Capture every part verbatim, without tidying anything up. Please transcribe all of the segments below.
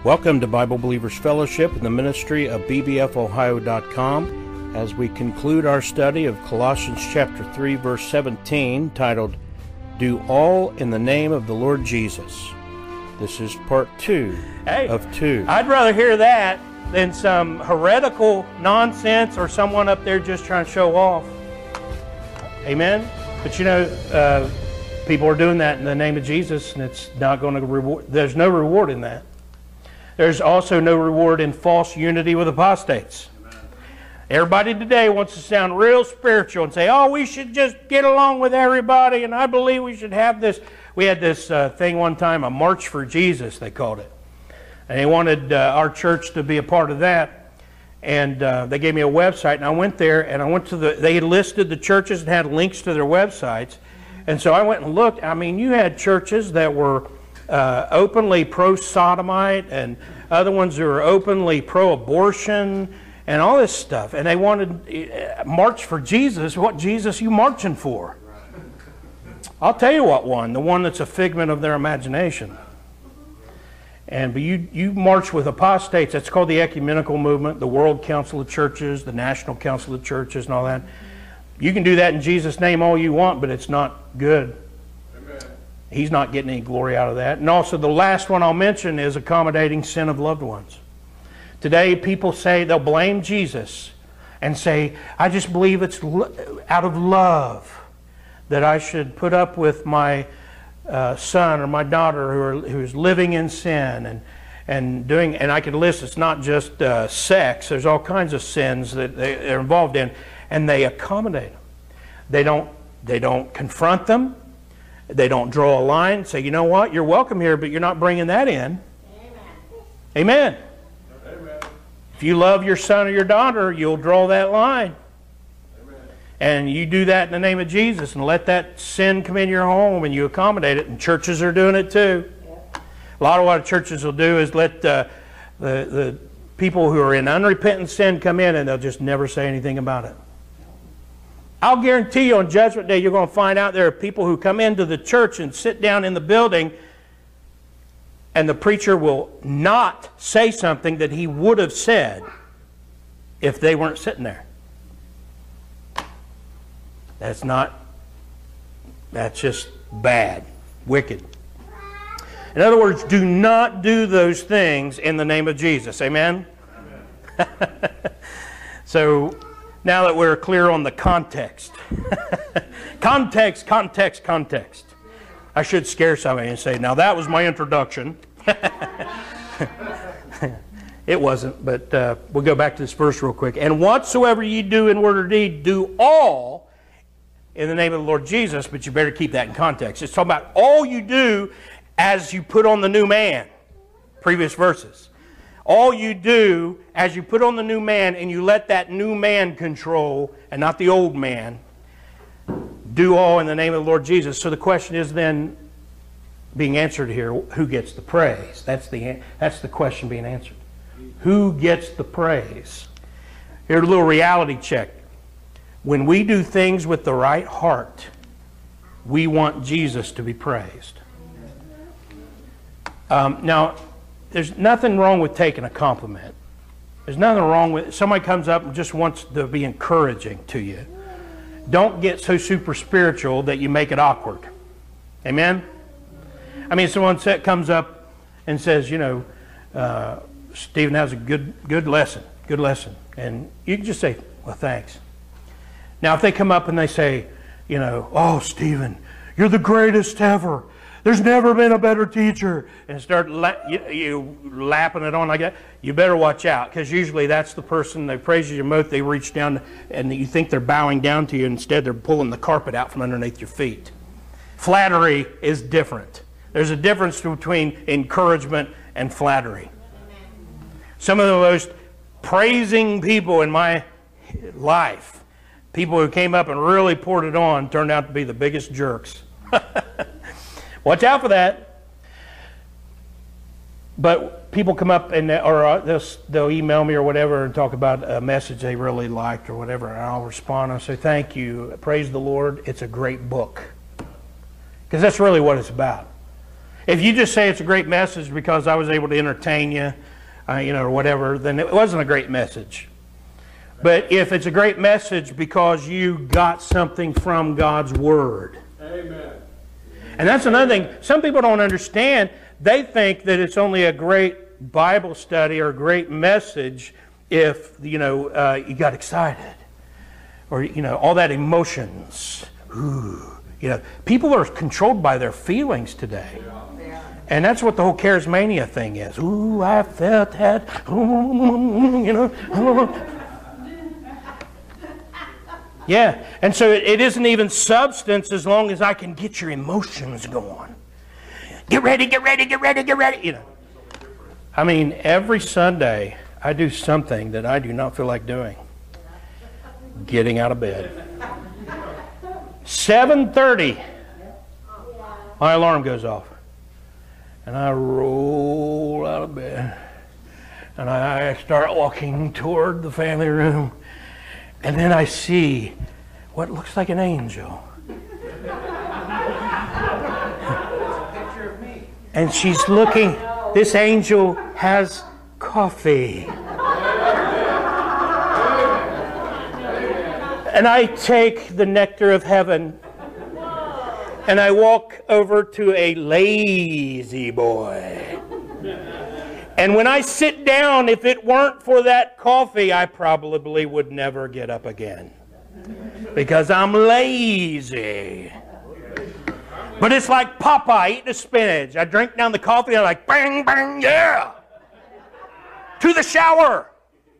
Welcome to Bible Believers Fellowship in the ministry of B B F Ohio dot com as we conclude our study of Colossians chapter three, verse seventeen, titled, Do All in the Name of the Lord Jesus. This is part two hey, of two. I'd rather hear that than some heretical nonsense or someone up there just trying to show off. Amen? But you know, uh, people are doing that in the name of Jesus, and it's not going to reward. There's no reward in that. There's also no reward in false unity with apostates. Amen. Everybody today wants to sound real spiritual and say, oh, we should just get along with everybody, and I believe we should have this. We had this uh, thing one time, a March for Jesus, they called it. And they wanted uh, our church to be a part of that. And uh, they gave me a website, and I went there, and I went to the, they listed the churches and had links to their websites. And so I went and looked. I mean, you had churches that were Uh, openly pro-sodomite and other ones who are openly pro-abortion and all this stuff. And they wanted uh, March for Jesus. What Jesus you marching for? I'll tell you what one. The one that's a figment of their imagination. And but you, you march with apostates. That's called the ecumenical movement, the World Council of Churches, the National Council of Churches and all that. You can do that in Jesus' name all you want, but it's not good. He's not getting any glory out of that. And also the last one I'll mention is accommodating sin of loved ones. Today people say, they'll blame Jesus and say, I just believe it's out of love that I should put up with my uh, son or my daughter who are, who's living in sin and and doing, and I could list, it's not just uh, sex, there's all kinds of sins that they're involved in, and they accommodate them. They don't, they don't confront them. They don't draw a line, say, you know what, you're welcome here, but you're not bringing that in. Amen. Amen. Amen. If you love your son or your daughter, you'll draw that line. Amen. And you do that in the name of Jesus and let that sin come in your home and you accommodate it. And churches are doing it too. Yeah. A lot of what churches will do is let uh, the, the people who are in unrepentant sin come in and they'll just never say anything about it. I'll guarantee you on Judgment Day you're going to find out there are people who come into the church and sit down in the building and the preacher will not say something that he would have said if they weren't sitting there. That's not, that's just bad, wicked. In other words, do not do those things in the name of Jesus. Amen? Amen. So, now that we're clear on the context. context, context, context. I should scare somebody and say, now that was my introduction. It wasn't, but uh, we'll go back to this verse real quick. And whatsoever ye do in word or deed, do all in the name of the Lord Jesus, but you better keep that in context. It's talking about all you do as you put on the new man. Previous verses. All you do as you put on the new man and you let that new man control and not the old man, do all in the name of the Lord Jesus. So the question is then being answered here, who gets the praise? That's the, that's the question being answered. Who gets the praise? Here's a little reality check. When we do things with the right heart, we want Jesus to be praised. Um, now, there's nothing wrong with taking a compliment. There's nothing wrong with somebody comes up and just wants to be encouraging to you. Don't get so super spiritual that you make it awkward. Amen? I mean, someone set, comes up and says, you know, uh, Stephen has a good, good lesson, good lesson. And you can just say, well, thanks. Now, if they come up and they say, you know, oh, Stephen, you're the greatest ever. There's never been a better teacher, and start la you, you lapping it on like that, you better watch out, because usually that's the person, they praise you most, they reach down and you think they're bowing down to you, instead they're pulling the carpet out from underneath your feet. Flattery is different. There's a difference between encouragement and flattery. Some of the most praising people in my life, people who came up and really poured it on, turned out to be the biggest jerks. Watch out for that. But people come up and or they'll, they'll email me or whatever and talk about a message they really liked or whatever, and I'll respond and say, thank you, praise the Lord, it's a great book. Because that's really what it's about. If you just say it's a great message because I was able to entertain you, uh, you know, or whatever, then it wasn't a great message. But if it's a great message because you got something from God's Word. Amen. And that's another thing. Some people don't understand. They think that it's only a great Bible study or a great message if, you know, uh, you got excited. Or, you know, all that emotions. Ooh. You know, people are controlled by their feelings today. And that's what the whole charismania thing is. Ooh, I felt that. You know. Yeah. And so it, it isn't even substance as long as I can get your emotions going. Get ready, get ready, get ready, get ready. You know. I mean, every Sunday I do something that I do not feel like doing. Getting out of bed. seven thirty, my alarm goes off. And I roll out of bed. And I start walking toward the family room. And then I see what looks like an angel. And she's looking, this angel has coffee. And I take the nectar of heaven and I walk over to a lazy boy. And when I sit down, if it weren't for that coffee, I probably would never get up again. Because I'm lazy. But it's like Popeye eating the spinach. I drink down the coffee and I'm like, bang, bang, yeah. To the shower.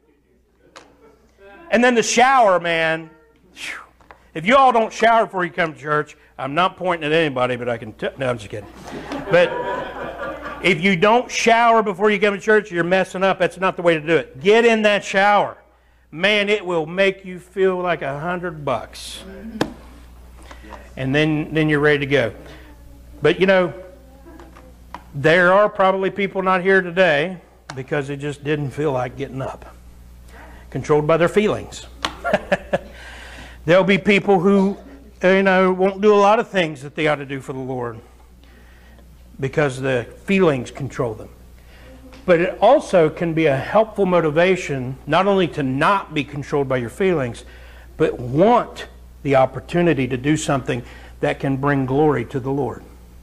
And then the shower, man. If you all don't shower before you come to church, I'm not pointing at anybody, but I can tell. No, I'm just kidding. But if you don't shower before you come to church, you're messing up. That's not the way to do it. Get in that shower. Man, it will make you feel like a hundred bucks. And then, then you're ready to go. But you know, there are probably people not here today because they just didn't feel like getting up. Controlled by their feelings. There'll be people who, you know, won't do a lot of things that they ought to do for the Lord because the feelings control them. But it also can be a helpful motivation not only to not be controlled by your feelings, but want the opportunity to do something that can bring glory to the Lord.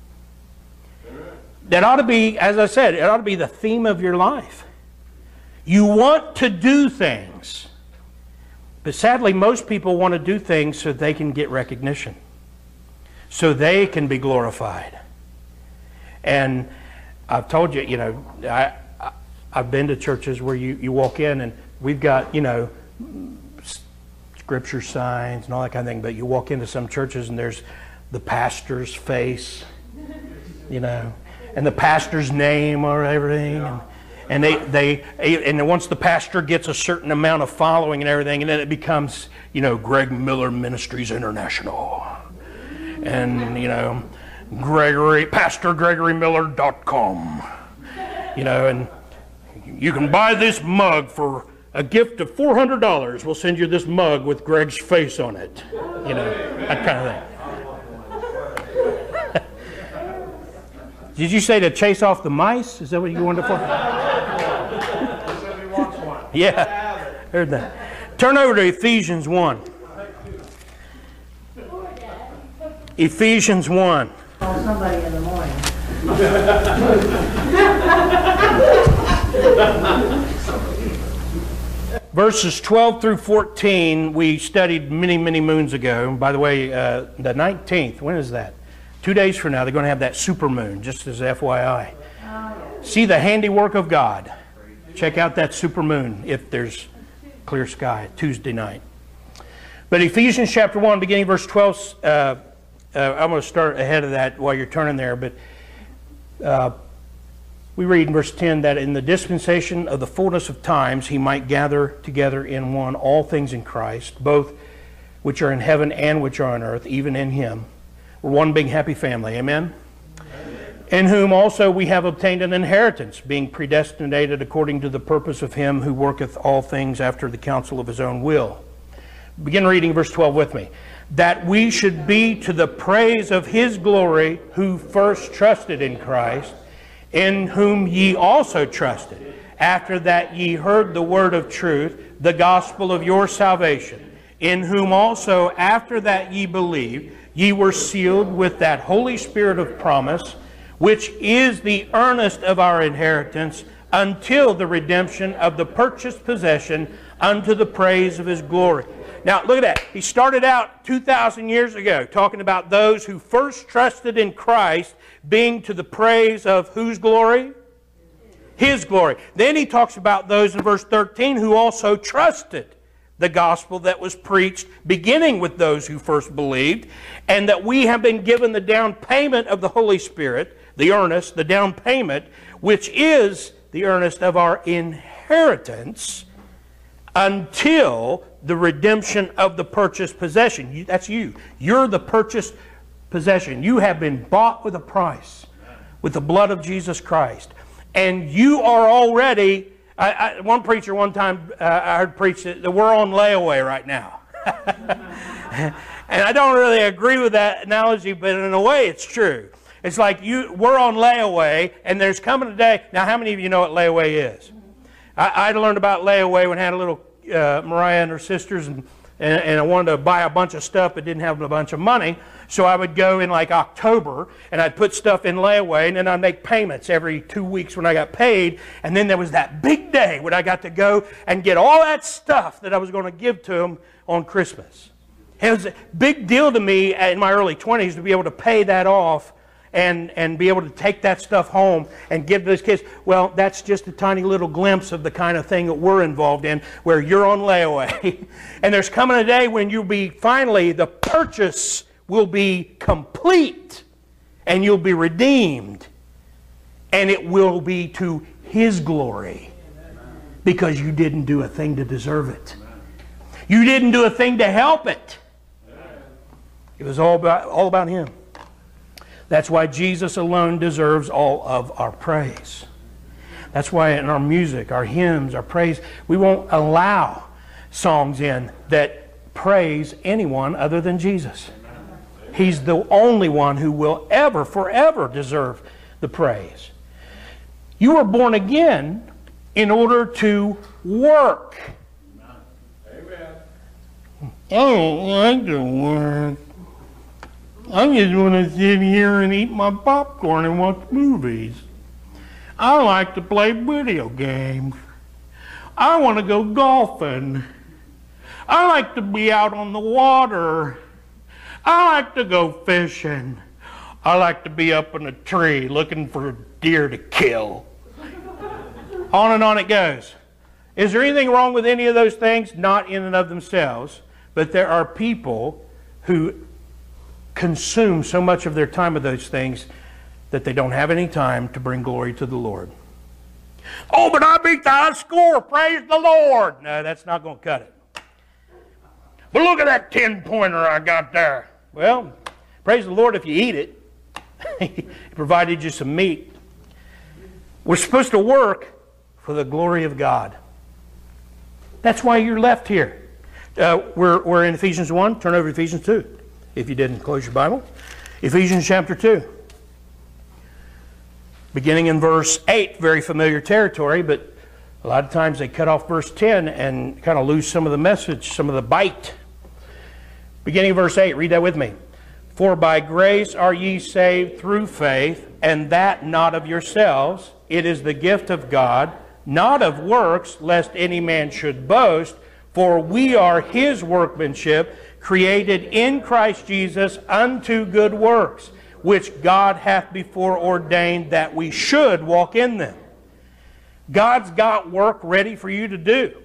That ought to be, as I said, it ought to be the theme of your life. You want to do things. But sadly, most people want to do things so they can get recognition. So they can be glorified. And I've told you, you know, I, I, I've been to churches where you, you walk in and we've got, you know, scripture signs and all that kind of thing. But you walk into some churches and there's the pastor's face, you know, and the pastor's name or everything. And, And they, they, and once the pastor gets a certain amount of following and everything, and then it becomes, you know, Greg Miller Ministries International, and you know, Gregory, Pastor Gregory Miller dot com, you know, and you can buy this mug for a gift of four hundred dollars. We'll send you this mug with Greg's face on it, you know, that kind of thing. Did you say to chase off the mice? Is that what you wanted for? Yeah, heard that. Turn over to Ephesians one. Ephesians one. Call somebody in the morning. Verses twelve through fourteen we studied many, many moons ago. By the way, uh, the nineteenth, when is that? Two days from now, they're going to have that super moon, just as F Y I. See the handiwork of God. Check out that super moon if there's clear sky, Tuesday night. But Ephesians chapter one, beginning verse twelve, uh, uh, I'm going to start ahead of that while you're turning there. But uh, we read in verse ten that in the dispensation of the fullness of times, he might gather together in one all things in Christ, both which are in heaven and which are on earth, even in him. We're one big happy family. Amen? Amen. In whom also we have obtained an inheritance, being predestinated according to the purpose of him who worketh all things after the counsel of his own will. Begin reading verse twelve with me. that we should be to the praise of His glory, who first trusted in Christ, in whom ye also trusted, after that ye heard the word of truth, the gospel of your salvation, in whom also after that ye believed, ye were sealed with that Holy Spirit of promise, which is the earnest of our inheritance, until the redemption of the purchased possession, unto the praise of His glory. Now, look at that. He started out two thousand years ago talking about those who first trusted in Christ being to the praise of whose glory? His glory. Then he talks about those in verse thirteen who also trusted the gospel that was preached, beginning with those who first believed, and that we have been given the down payment of the Holy Spirit, the earnest, the down payment, which is the earnest of our inheritance, until the redemption of the purchased possession. You, that's you. You're the purchased possession. You have been bought with a price, with the blood of Jesus Christ. And you are already, I, I, one preacher one time, uh, I heard preach that we're on layaway right now. And I don't really agree with that analogy, but in a way it's true. It's like you, we're on layaway, and there's coming a day. Now, how many of you know what layaway is? I, I learned about layaway when I had a little uh, Mariah and her sisters, and, and, and I wanted to buy a bunch of stuff but didn't have a bunch of money. So I would go in like October, and I'd put stuff in layaway, and then I'd make payments every two weeks when I got paid. And then there was that big day when I got to go and get all that stuff that I was going to give to them on Christmas. It was a big deal to me in my early twenties to be able to pay that off and, and be able to take that stuff home and give those kids. Well, that's just a tiny little glimpse of the kind of thing that we're involved in, where you're on layaway. And there's coming a day when you'll be finally, the purchase will be complete, and you'll be redeemed, and it will be to His glory, because you didn't do a thing to deserve it. You didn't do a thing to help it. It was all about, all about Him. That's why Jesus alone deserves all of our praise. That's why in our music, our hymns, our praise, we won't allow songs in that praise anyone other than Jesus. He's the only one who will ever, forever deserve the praise. You were born again in order to work. Amen. I don't like to work. I just want to sit here and eat my popcorn and watch movies. I like to play video games. I want to go golfing. I like to be out on the water. I like to go fishing. I like to be up in a tree looking for a deer to kill. On and on it goes. Is there anything wrong with any of those things? Not in and of themselves. But there are people who consume so much of their time with those things that they don't have any time to bring glory to the Lord. Oh, but I beat the high score. Praise the Lord. No, that's not going to cut it. But look at that ten-pointer I got there. Well, praise the Lord if you eat it. He provided you some meat. We're supposed to work for the glory of God. That's why you're left here. Uh, we're, we're in Ephesians one. Turn over to Ephesians two. If you didn't, close your Bible. Ephesians chapter two. Beginning in verse eight, very familiar territory, but a lot of times they cut off verse ten and kind of lose some of the message, some of the bite. Beginning of verse eight, read that with me. For by grace are ye saved through faith, and that not of yourselves. It is the gift of God, not of works, lest any man should boast. For we are His workmanship, created in Christ Jesus unto good works, which God hath before ordained that we should walk in them. God's got work ready for you to do.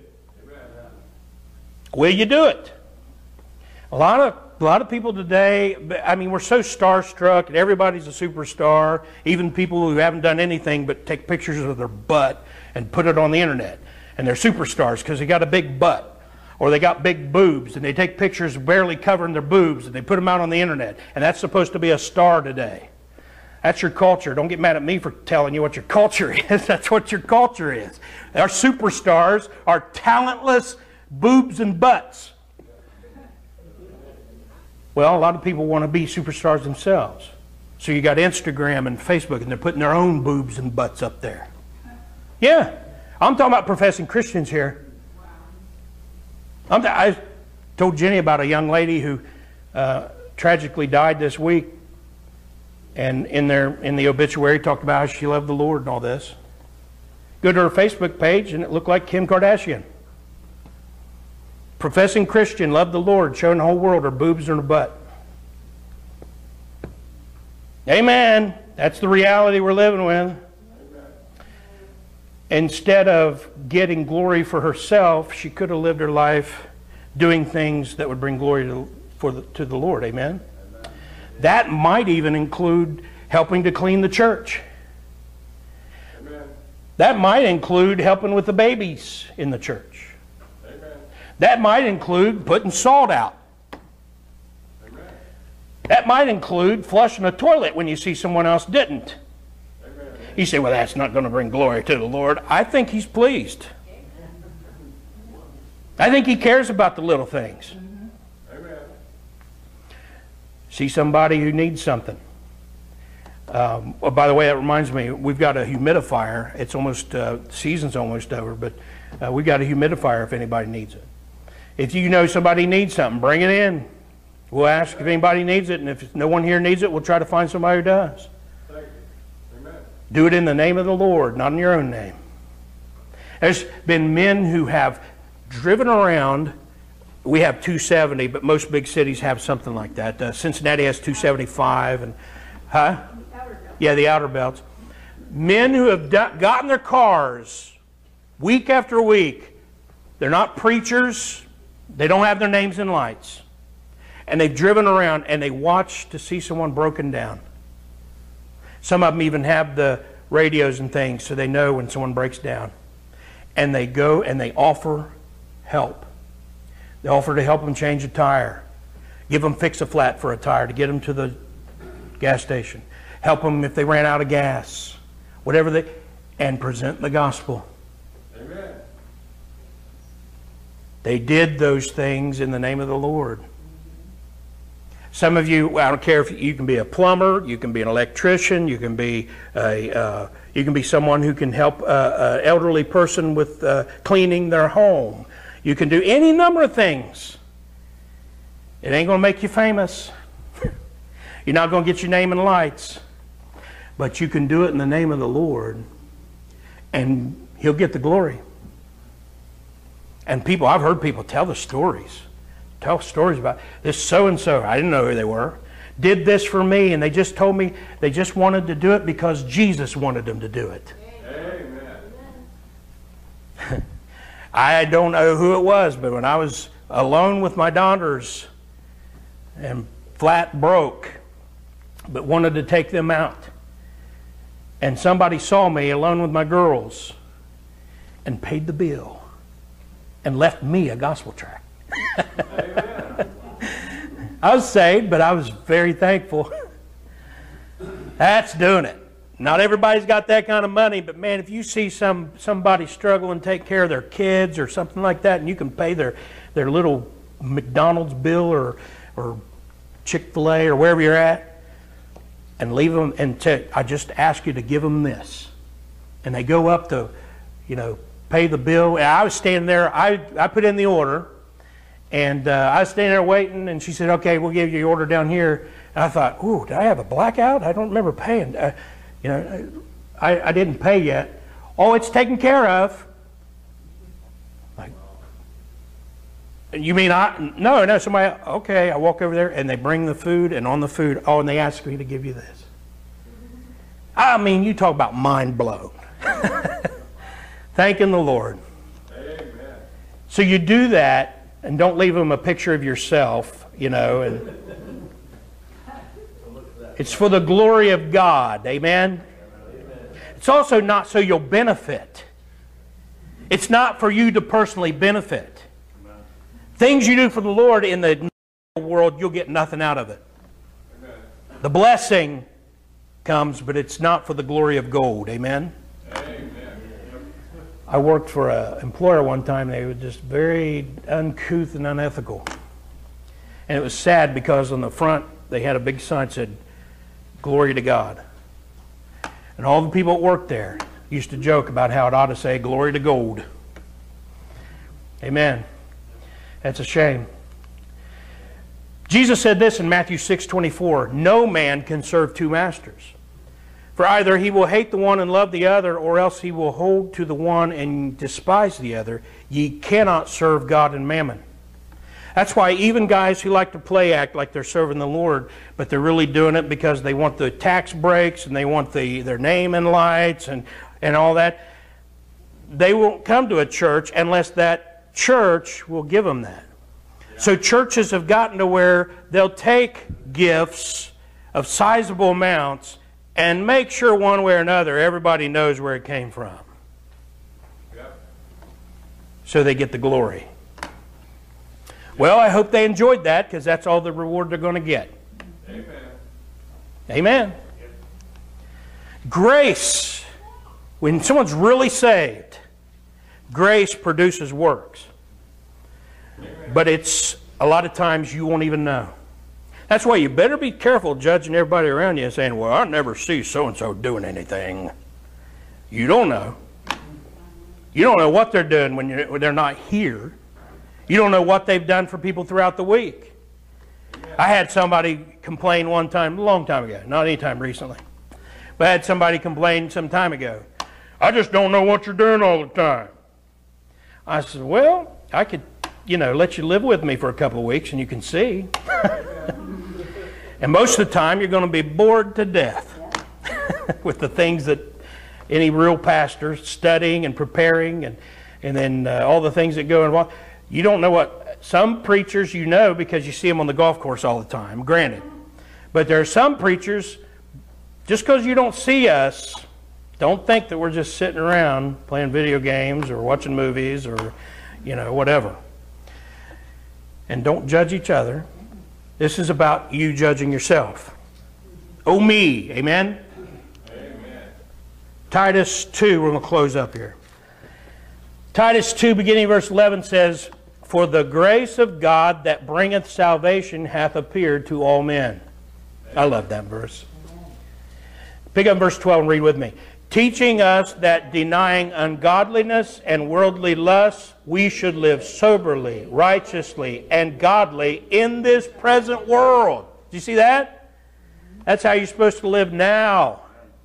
Will you do it? A lot of a lot of people today, I mean, we're so starstruck, and everybody's a superstar. Even people who haven't done anything but take pictures of their butt and put it on the internet, and they're superstars because they got a big butt. Or they got big boobs, and they take pictures barely covering their boobs, and they put them out on the internet. And that's supposed to be a star today. That's your culture. Don't get mad at me for telling you what your culture is. That's what your culture is. Our superstars are talentless boobs and butts. Well, a lot of people want to be superstars themselves. So you got Instagram and Facebook, and they're putting their own boobs and butts up there. Yeah. I'm talking about professing Christians here. I'm I told Jenny about a young lady who uh, tragically died this week, and in their in the obituary talked about how she loved the Lord and all this. Go to her Facebook page, and it looked like Kim Kardashian. Professing Christian, loved the Lord, showing the whole world her boobs and her butt. Amen. That's the reality we're living with. Instead of getting glory for herself, she could have lived her life doing things that would bring glory to, for the, to the Lord. Amen? Amen. That might even include helping to clean the church. Amen. That might include helping with the babies in the church. Amen. That might include putting salt out. Amen. That might include flushing a toilet when you see someone else didn't. You say, well, that's not going to bring glory to the Lord. I think He's pleased. I think He cares about the little things. Amen. See somebody who needs something. Um, oh, by the way, that reminds me, we've got a humidifier. It's almost, uh, season's almost over, but uh, we've got a humidifier if anybody needs it. If you know somebody needs something, bring it in. We'll ask if anybody needs it, and if no one here needs it, we'll try to find somebody who does. Do it in the name of the Lord, not in your own name. There's been men who have driven around. We have two seventy, but most big cities have something like that. Uh, Cincinnati has two seventy-five, and huh? Yeah, the outer belts. Men who have do- gotten their cars week after week. They're not preachers. They don't have their names in lights, and they've driven around and they watch to see someone broken down. Some of them even have the radios and things so they know when someone breaks down. And they go and they offer help. They offer to help them change a tire. Give them fix a flat for a tire to get them to the gas station. Help them if they ran out of gas. Whatever they... And present the gospel. Amen. They did those things in the name of the Lord. Some of you, I don't care if you can be a plumber, you can be an electrician, you can be a, uh, you can be someone who can help an elderly person with uh, cleaning their home. You can do any number of things. It ain't going to make you famous. You're not going to get your name in lights. But you can do it in the name of the Lord, and He'll get the glory. And people, I've heard people tell the stories. Tell stories about this so-and-so, I didn't know who they were, did this for me, and they just told me they just wanted to do it because Jesus wanted them to do it. Amen. I don't know who it was, but when I was alone with my daughters and flat broke, but wanted to take them out, and somebody saw me alone with my girls and paid the bill and left me a gospel tract. I was saved, but I was very thankful. That's doing it. Not everybody's got that kind of money, but man, if you see some somebody struggling to take care of their kids or something like that, and you can pay their their little McDonald's bill or or Chick-fil-A or wherever you're at, and leave them, and t- I just ask you to give them this, and they go up to, you know, pay the bill. And I was standing there. I I put in the order. And uh, I was standing there waiting, and she said, okay, we'll give you your order down here. And I thought, ooh, did I have a blackout? I don't remember paying. Uh, you know, I, I didn't pay yet. Oh, it's taken care of. Like, you mean I? No, no, somebody, okay. I walk over there, and they bring the food, and on the food, oh, and they ask me to give you this. I mean, you talk about mind blown. Thanking the Lord. Amen. So you do that. And don't leave them a picture of yourself, you know. And it's for the glory of God. Amen? Amen? It's also not so you'll benefit. It's not for you to personally benefit. Amen. Things you do for the Lord in the world, you'll get nothing out of it. Amen. The blessing comes, but it's not for the glory of gold. Amen? Amen. I worked for an employer one time. They were just very uncouth and unethical. And it was sad because on the front they had a big sign that said, "Glory to God." And all the people that worked there used to joke about how it ought to say, "Glory to gold." Amen. That's a shame. Jesus said this in Matthew six twenty-four, "No man can serve two masters. For either he will hate the one and love the other, or else he will hold to the one and despise the other. Ye cannot serve God and mammon." That's why even guys who like to play act like they're serving the Lord, but they're really doing it because they want the tax breaks and they want the their name in lights and, and all that, they won't come to a church unless that church will give them that. Yeah. So churches have gotten to where they'll take gifts of sizable amounts and make sure one way or another everybody knows where it came from. Yep. So they get the glory. Well, I hope they enjoyed that, because that's all the reward they're going to get. Amen. Amen. Yep. Grace. When someone's really saved, grace produces works. Amen. But it's a lot of times you won't even know. That's why you better be careful judging everybody around you and saying, "Well, I never see so-and-so doing anything." You don't know. You don't know what they're doing when, you're, when they're not here. You don't know what they've done for people throughout the week. I had somebody complain one time, a long time ago, not any time recently, but I had somebody complain some time ago, "I just don't know what you're doing all the time." I said, "Well, I could, you know, let you live with me for a couple of weeks and you can see." And most of the time you're going to be bored to death with the things that any real pastor studying and preparing, and, and then uh, all the things that go involved. You don't know what, some preachers you know because you see them on the golf course all the time, granted. But there are some preachers, just because you don't see us, don't think that we're just sitting around playing video games or watching movies or, you know, whatever. And don't judge each other. This is about you judging yourself. Oh me, amen? Amen. Titus two, we're going to close up here. Titus two, beginning verse eleven says, "For the grace of God that bringeth salvation hath appeared to all men." I love that verse. Pick up verse twelve and read with me. "Teaching us that denying ungodliness and worldly lusts, we should live soberly, righteously, and godly in this present world." Do you see that? That's how you're supposed to live now.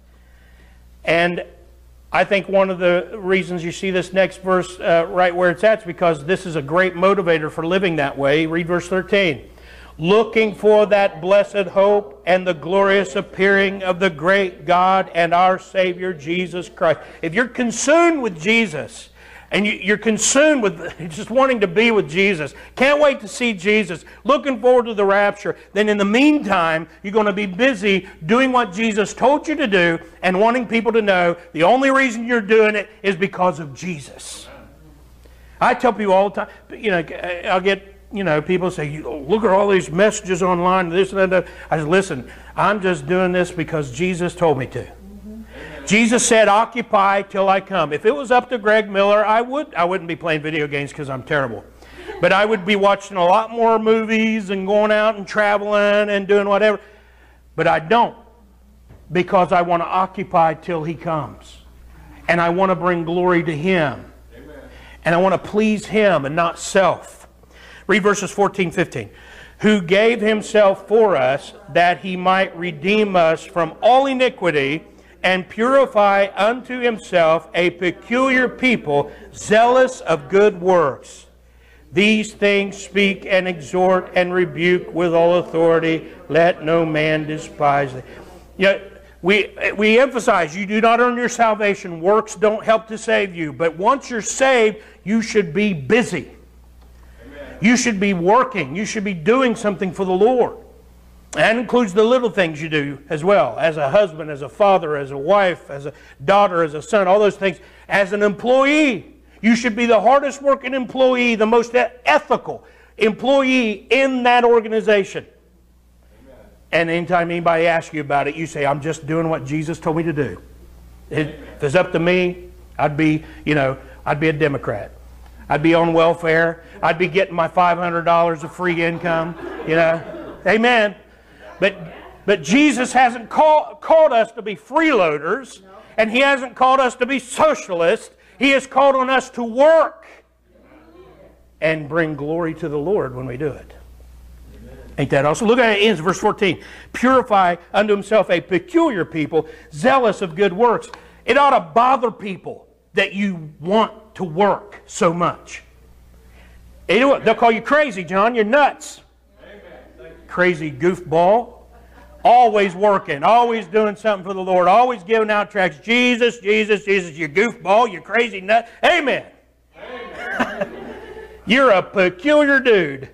And I think one of the reasons you see this next verse uh, right where it's at is because this is a great motivator for living that way. Read verse thirteen. "Looking for that blessed hope and the glorious appearing of the great God and our Savior Jesus Christ." If you're consumed with Jesus, and you're consumed with just wanting to be with Jesus, can't wait to see Jesus, looking forward to the rapture, then in the meantime, you're going to be busy doing what Jesus told you to do and wanting people to know the only reason you're doing it is because of Jesus. I tell people all the time, you know, I'll get, you know, people say, "Look at all these messages online, this and that." I said, "Listen, I'm just doing this because Jesus told me to." Mm-hmm. Jesus said, "Occupy till I come." If it was up to Greg Miller, I would, I wouldn't be playing video games because I'm terrible. But I would be watching a lot more movies and going out and traveling and doing whatever. But I don't, because I want to occupy till He comes. And I want to bring glory to Him. Amen. And I want to please Him and not self. Read verses fourteen, fifteen. "Who gave Himself for us, that He might redeem us from all iniquity, and purify unto Himself a peculiar people, zealous of good works. These things speak and exhort and rebuke with all authority. Let no man despise them." You know, we, we emphasize you do not earn your salvation. Works don't help to save you. But once you're saved, you should be busy. You should be working. You should be doing something for the Lord. That includes the little things you do as well. As a husband, as a father, as a wife, as a daughter, as a son, all those things. As an employee, you should be the hardest working employee, the most ethical employee in that organization. Amen. And anytime anybody asks you about it, you say, "I'm just doing what Jesus told me to do." It, if it's up to me, I'd be, you know, I'd be a Democrat. I'd be on welfare. I'd be getting my five hundred dollars of free income, you know. Amen. But but Jesus hasn't call, called us to be freeloaders, and He hasn't called us to be socialists. He has called on us to work and bring glory to the Lord when we do it. Amen. Ain't that awesome? Look at it, it ends, verse fourteen. Purify unto Himself a peculiar people, zealous of good works. It ought to bother people that you want to work so much. They'll call you crazy, John. You're nuts. Amen. Crazy goofball. Always working. Always doing something for the Lord. Always giving out tracts. Jesus, Jesus, Jesus. You goofball. You crazy nut. Amen. Amen. You're a peculiar dude.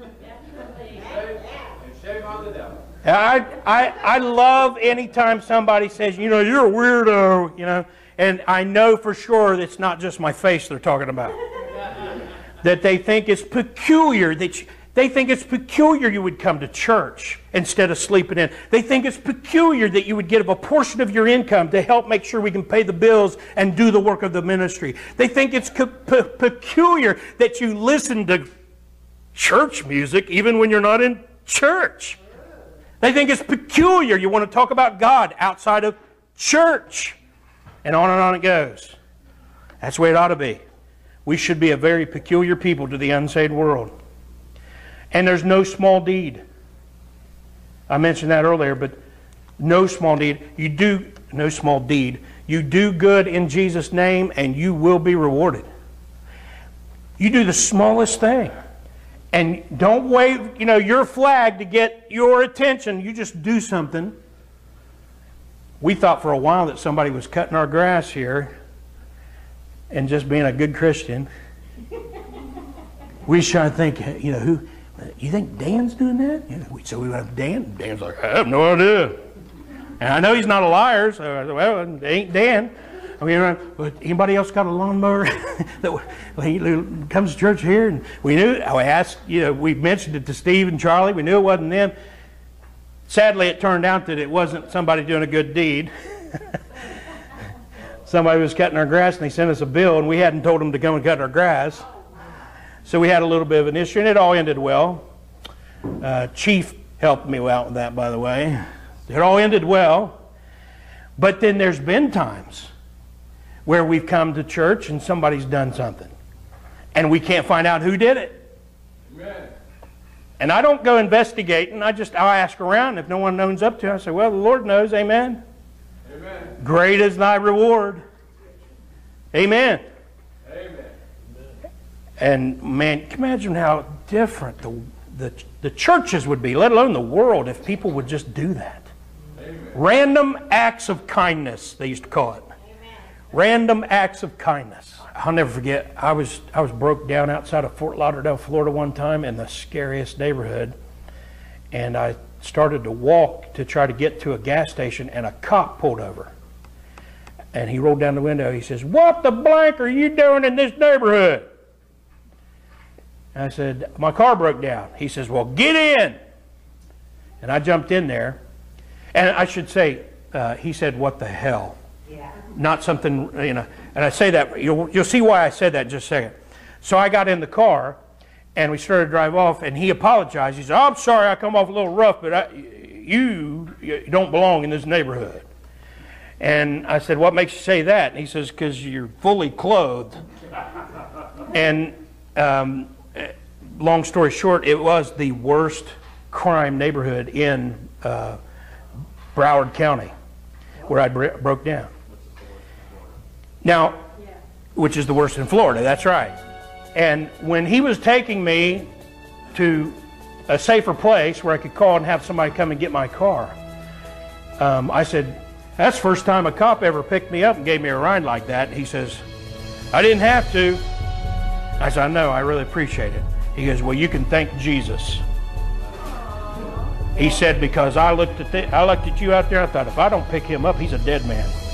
I, I, I love anytime somebody says, you know, you're a weirdo, you know, and I know for sure that it's not just my face they're talking about. That they think it's peculiar, that you, they think it's peculiar you would come to church instead of sleeping in. They think it's peculiar that you would give a portion of your income to help make sure we can pay the bills and do the work of the ministry. They think it's pe peculiar that you listen to church music even when you're not in church. They think it's peculiar you want to talk about God outside of church. And on and on it goes. That's the way it ought to be. We should be a very peculiar people to the unsaved world. And there's no small deed. I mentioned that earlier, but no small deed. You do, no small deed. You do good in Jesus' name and you will be rewarded. You do the smallest thing. And don't wave, you know, your flag to get your attention. You just do something. We thought for a while that somebody was cutting our grass here and just being a good Christian. We was trying to think, you know, who, you think Dan's doing that? You know, so we went up to Dan. Dan's like, I have no idea. And I know he's not a liar, so I said, well, it ain't Dan. I mean, but anybody else got a lawnmower that he comes to church here? And we knew, I asked, you know, we mentioned it to Steve and Charlie. We knew it wasn't them. Sadly, it turned out that it wasn't somebody doing a good deed. Somebody was cutting our grass and they sent us a bill and we hadn't told them to come and cut our grass. So we had a little bit of an issue and it all ended well. Uh, Chief helped me out with that, by the way. It all ended well. But then there's been times where we've come to church and somebody's done something. And we can't find out who did it. Amen. And I don't go investigating. I just, I'll ask around. If no one owns up to it, I say, well, the Lord knows. Amen. Amen. Great is thy reward. Amen. Amen. And man, can you imagine how different the, the, the churches would be, let alone the world, if people would just do that. Amen. Random acts of kindness, they used to call it. Random acts of kindness. I'll never forget, I was I was broke down outside of Fort Lauderdale, Florida one time in the scariest neighborhood. And I started to walk to try to get to a gas station and a cop pulled over. And he rolled down the window. He says, what the blank are you doing in this neighborhood? And I said, my car broke down. He says, well, get in. And I jumped in there. And I should say, uh, he said, what the hell? Yeah. Not something, you know, and I say that, you'll, you'll see why I said that in just a second. So I got in the car, and we started to drive off, and he apologized. He said, oh, I'm sorry I come off a little rough, but I, you, you don't belong in this neighborhood. And I said, what makes you say that? And he says, because you're fully clothed. And um, long story short, it was the worst crime neighborhood in uh, Broward County, where I bro broke down. Now, which is the worst in Florida, that's right. And when he was taking me to a safer place where I could call and have somebody come and get my car, um, I said, that's the first time a cop ever picked me up and gave me a ride like that. And he says, I didn't have to. I said, I know, I really appreciate it. He goes, well, you can thank Jesus. He said, because I looked at the, I looked at you out there, I thought, if I don't pick him up, he's a dead man.